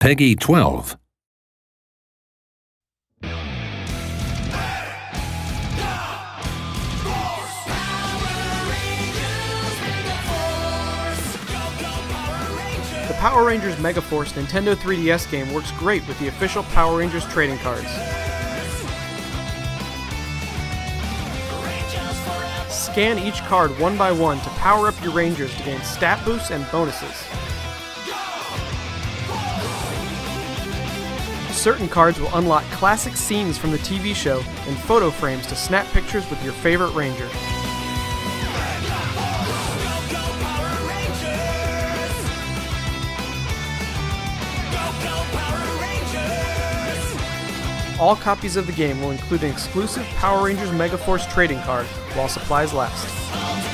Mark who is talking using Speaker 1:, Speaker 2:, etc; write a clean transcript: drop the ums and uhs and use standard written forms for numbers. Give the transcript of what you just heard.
Speaker 1: Peggy 12.
Speaker 2: The Power Rangers Megaforce Nintendo 3DS game works great with the official Power Rangers trading cards. Scan each card one by one to power up your Rangers to gain stat boosts and bonuses. Certain cards will unlock classic scenes from the TV show and photo frames to snap pictures with your favorite Ranger. All copies of the game will include an exclusive Power Rangers Megaforce trading card while supplies last.